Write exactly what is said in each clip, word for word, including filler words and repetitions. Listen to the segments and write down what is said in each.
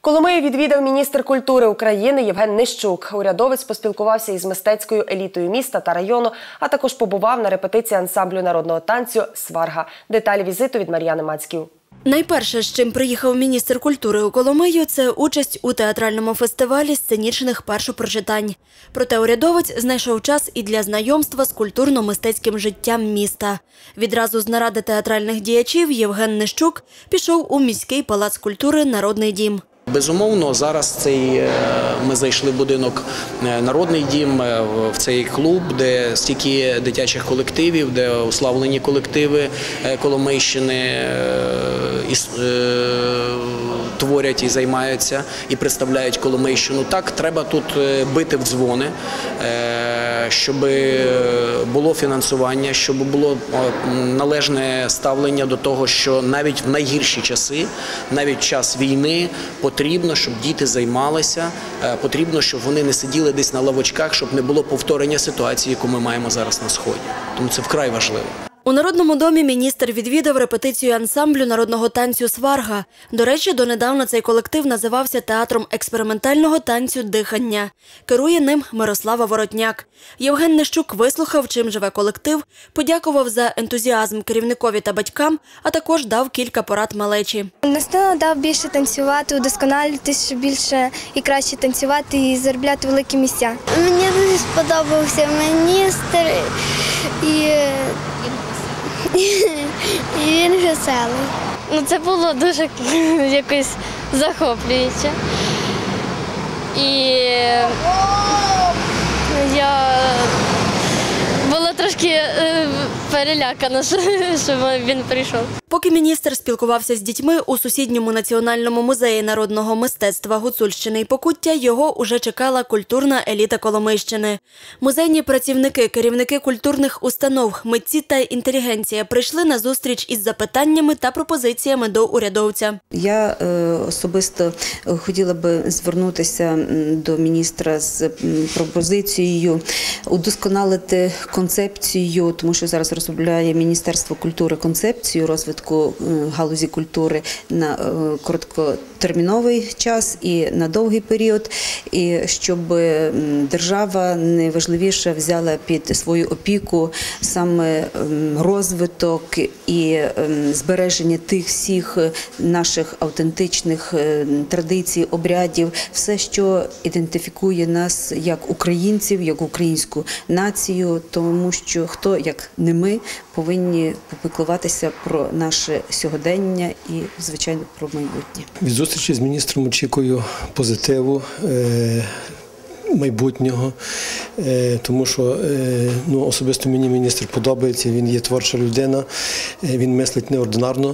Коломию відвідав міністр культури України Євген Нищук. Урядовець поспілкувався із мистецькою елітою міста та району, а також побував на репетиції ансамблю народного танцю «Сварга». Деталі візиту від Мар'яни Мацьків. Найперше, з чим приїхав міністр культури у Коломию, це участь у театральному фестивалі сценічних першопрочитань. Проте урядовець знайшов час і для знайомства з культурно-мистецьким життям міста. Відразу з наради театральних діячів Євген Нищук пішов у міський палац культури «Народний дім». Безумовно, зараз цей, ми зайшли в будинок «Народний дім», в цей клуб, де стільки дитячих колективів, де уславлені колективи Коломийщини творять і займаються, і представляють Коломийщину. Так, треба тут бити в дзвони, щоб було фінансування, щоб було належне ставлення до того, що навіть в найгірші часи, навіть в час війни, потрібно, щоб діти займалися, потрібно, щоб вони не сиділи десь на лавочках, щоб не було повторення ситуації, яку ми маємо зараз на Сході. Тому це вкрай важливо. У Народному домі міністр відвідав репетицію ансамблю народного танцю «Сварга». До речі, донедавна цей колектив називався Театром експериментального танцю «Дихання». Керує ним Мирослава Воротняк. Євген Нищук вислухав, чим живе колектив, подякував за ентузіазм керівникові та батькам, а також дав кілька порад малечі. Настанова дав більше танцювати, удосконалюватися, більше і краще танцювати і заробляти великі місця. Мені дуже сподобався міністр і... І він веселий. Ну, це було дуже якось захоплююче. І я була трошки перелякана, що він прийшов. Поки міністр спілкувався з дітьми у сусідньому Національному музеї народного мистецтва Гуцульщини і Покуття, його уже чекала культурна еліта Коломийщини. Музейні працівники, керівники культурних установ, митці та інтелігенція прийшли на зустріч із запитаннями та пропозиціями до урядовця. Я особисто хотіла би звернутися до міністра з пропозицією удосконалити концепцію, тому що зараз розробляє Міністерство культури концепцію розвитку галузі культури на короткотерміновий час і на довгий період, і щоб держава найважливіше взяла під свою опіку саме розвиток і збереження тих всіх наших автентичних традицій, обрядів, все, що ідентифікує нас як українців, як українську націю, тому що хто, як не ми, повинні попіклуватися про наше сьогодення і, звичайно, про майбутнє. Від зустрічі з міністром очікую позитиву, майбутнього, тому що ну, особисто мені міністр подобається, він є творча людина, він мислить неординарно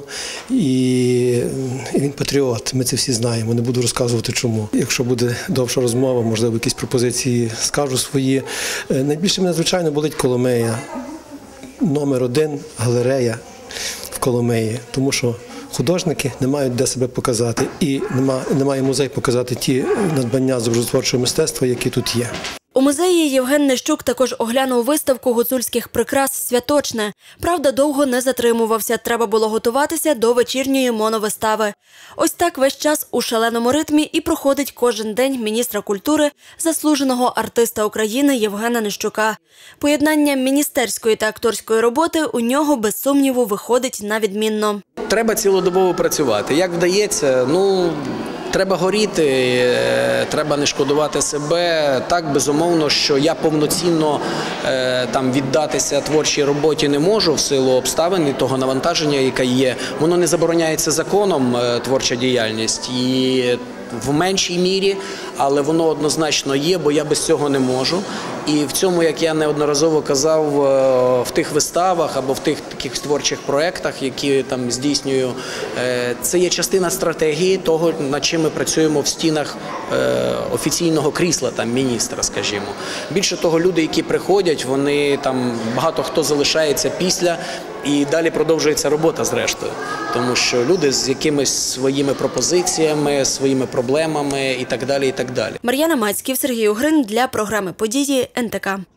і він патріот, ми це всі знаємо, не буду розказувати чому. Якщо буде довша розмова, можливо, якісь пропозиції скажу свої. Найбільше мене, звичайно, болить Коломия, номер один галерея в Коломиї, тому що художники не мають де себе показати і немає музей показати ті надбання з образотворчого мистецтва, які тут є. У музеї Євген Нищук також оглянув виставку гуцульських прикрас «Святочне». Правда, довго не затримувався, треба було готуватися до вечірньої моновистави. Ось так весь час у шаленому ритмі і проходить кожен день міністра культури, заслуженого артиста України Євгена Нищука. Поєднання міністерської та акторської роботи у нього, без сумніву, виходить на відмінно. Треба цілодобово працювати. Як вдається, ну... Треба горіти, треба не шкодувати себе. Так, безумовно, що я повноцінно там віддатися творчій роботі не можу в силу обставин і того навантаження, яке є. Воно не забороняється законом, творча діяльність, і в меншій мірі, але воно однозначно є, бо я без цього не можу. І в цьому, як я неодноразово казав, в тих виставах або в тих таких творчих проєктах, які там здійснюю, це є частина стратегії того, над чим ми працюємо в стінах офіційного крісла там міністра, скажімо. Більше того, люди, які приходять, вони там багато хто залишається після. І далі продовжується робота зрештою, тому що люди з якимись своїми пропозиціями, своїми проблемами і так далі, і так далі. Мар'яна Мацьків, Сергій Угрин для програми «Події» ен те ка.